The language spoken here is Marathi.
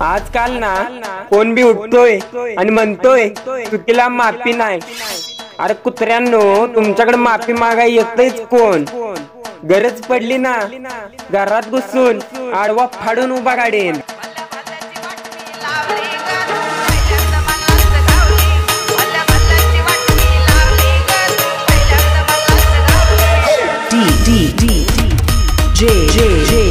आजकाल ना कोण बी उठतोय आणि म्हणतोय चुकीला माफी नाही। अरे कुत्र्यांनो, तुमच्याकडे माफी मागाय येतच कोण? गरज पडली ना घरात घुसून आडवा फाडून उभा काढेन। D J